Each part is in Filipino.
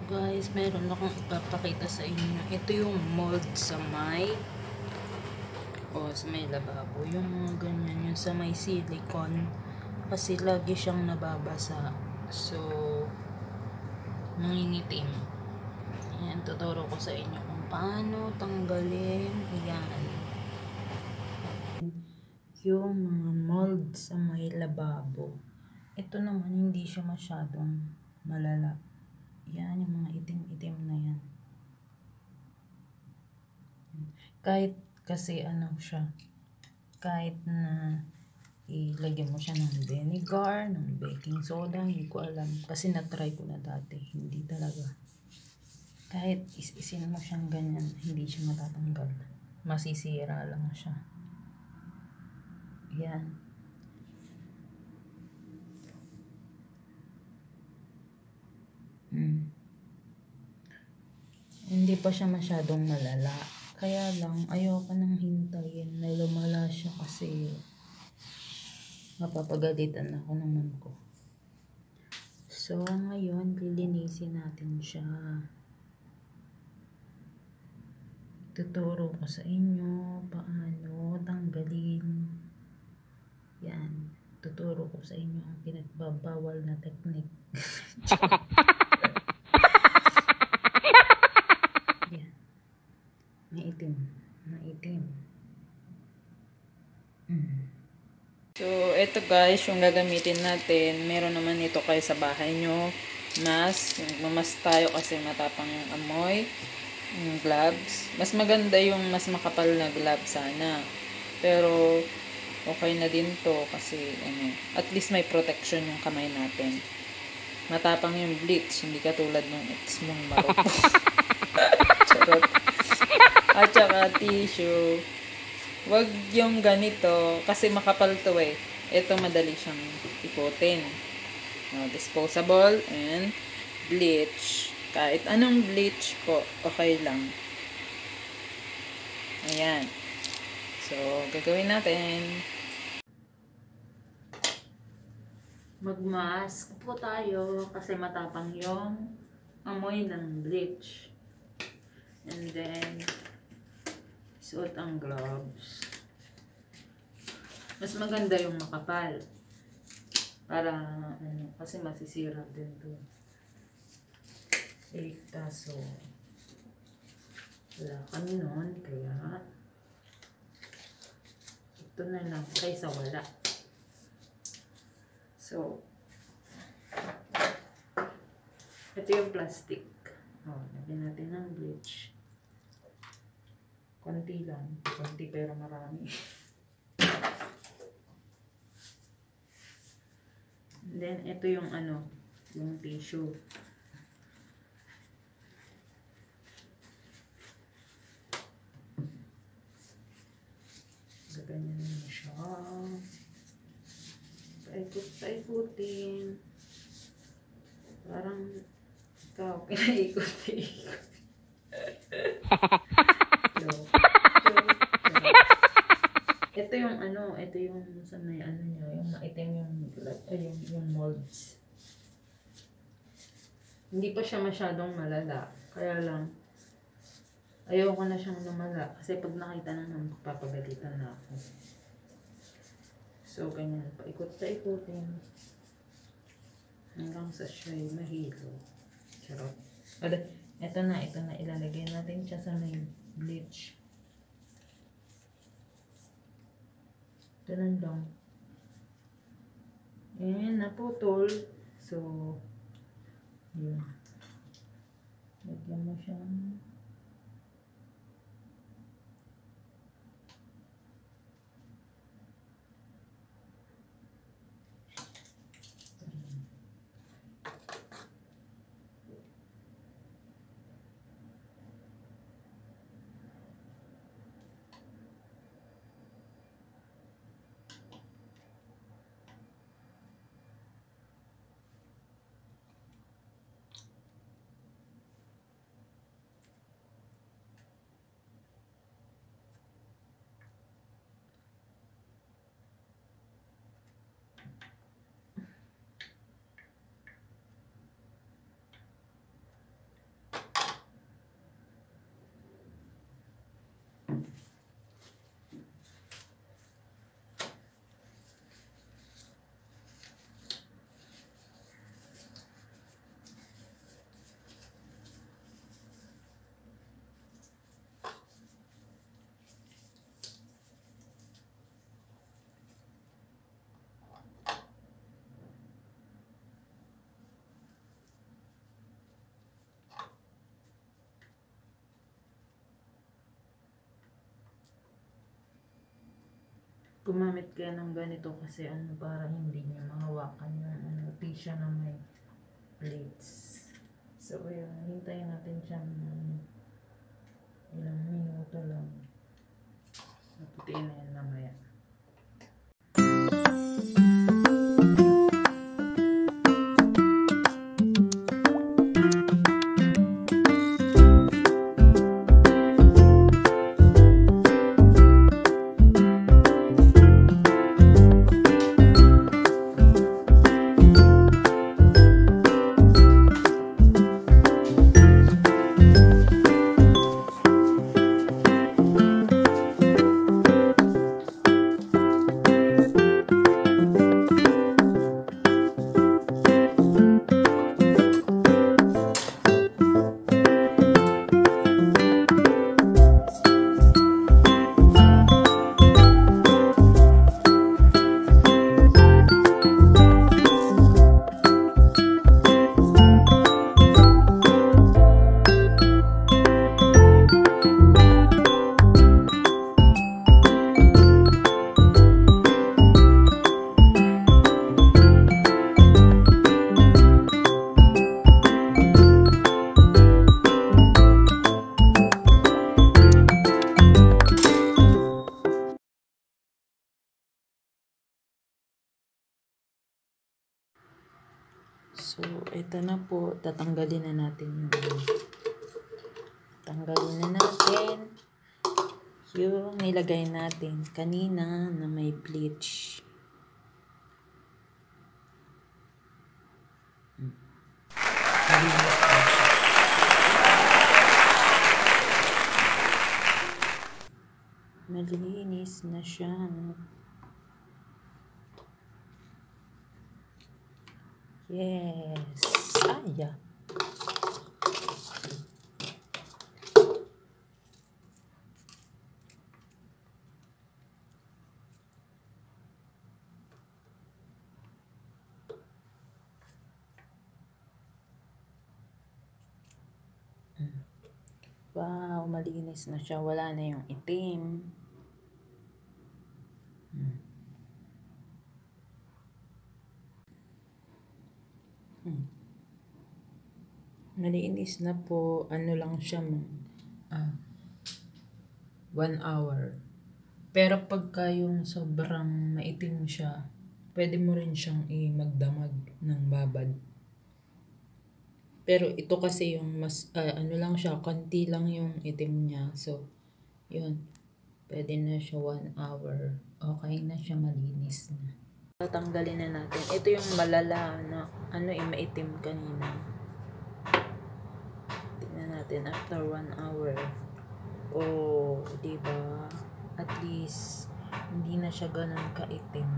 Guys, meron akong ipapakita sa inyo. Ito yung mold sa may lababo. Yung mga ganyan, yung sa may silicone. Kasi lagi siyang nababasa. So, nangingitim. Ayan, tuturo ko sa inyo kung paano tanggalin. Ayan. Yung mga mold sa may lababo. Ito naman, hindi siya masyadong malala. Yan, yung mga itim-itim na yan. Kahit kasi ano siya, kahit na ilagyan mo siya ng vinegar, ng baking soda, hindi ko alam. Kasi na-try ko na dati, hindi talaga. Kahit isin mo siyang ganyan, hindi siya matatanggal. Masisira lang siya. Yan. Hindi pa siya masyadong malala. Kaya lang, ayoko nang hintayin na lumala siya kasi mapapagalitan ako ng mom ko. So, ngayon, lilinisin natin siya. Tuturo ko sa inyo paano tanggalin. Yan. Tuturo ko sa inyo ang pinagbabawal na technique. Yan. Maitim. Maitim. So, ito guys, yung gagamitin natin. Meron naman ito kayo sa bahay nyo. Mask. Mamas tayo kasi matapang yung amoy. Yung gloves. Mas maganda yung mas makapal na gloves sana. Pero, okay na din to kasi, at least may protection yung kamay natin. Matapang yung bleach. Hindi katulad ng ex mong marupok. Charot. At saka tissue. Wag yung ganito kasi makapal to eh. Ito madali siyang ikutin. Disposable and bleach. Kahit anong bleach po, okay lang. Ayan. So, gagawin natin. Mag-mask po tayo kasi matapang yung amoy ng bleach. And then, suot ang gloves. Mas maganda yung makapal. Para, kasi masisira din to. Kaso, wala kami nun, kaya, ito na lang, kaysa wala. So, ito yung plastic. Lagyan natin ng bleach. Konti lang. Konti pero marami. And then, ito yung yung tissue. Gaganyan mo siya. Paikot-paikutin. Parang ikaw, pinaikot-ikot. Ito yung ito yung sa may niya, yung maitim yung molds. Hindi pa siya masyadong malala. Kaya lang, ayoko na siyang lumala. Kasi pag nakita na naman, papagalitan na ako. So, ganyan. Paikot-ikutin. Hanggang sa siya'y mahilo. Charot. Ito na. Ilalagay natin siya sa may bleach. Ganun lang. And naputol. So, yun. Lagyan mo siya. Gumamit kayo ng ganito kasi para hindi nyo mahawakan yung tissue na may plates. So, ayun, hintayin natin siya ng ilang minuto lang. Naputiin na yan mamaya. So, ito na po. Tatanggalin na natin yung nilagay natin kanina na may bleach. Malinis na siya. Yes. Yeah. Wow, malinis na siya. Wala na yung itim. Malinis na po. Ano lang siya, 1 hour. Pero pagka yung sobrang maitim siya, pwede mo rin siyang magdamag ng babad. Pero ito kasi yung mas, lang siya, konti lang yung itim niya. So, yun. Pwede na siya 1 hour. Okay na siya, malinis na. Tatanggalin na natin. Ito yung malala na, maitim kanina. Tingnan natin after 1 hour. Oh, diba? At least, hindi na siya ganun kaitim.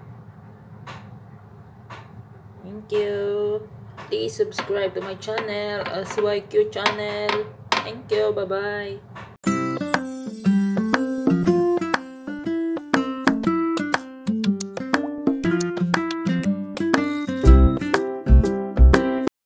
Thank you. Please subscribe to my channel, SYQ channel. Thank you. Bye-bye.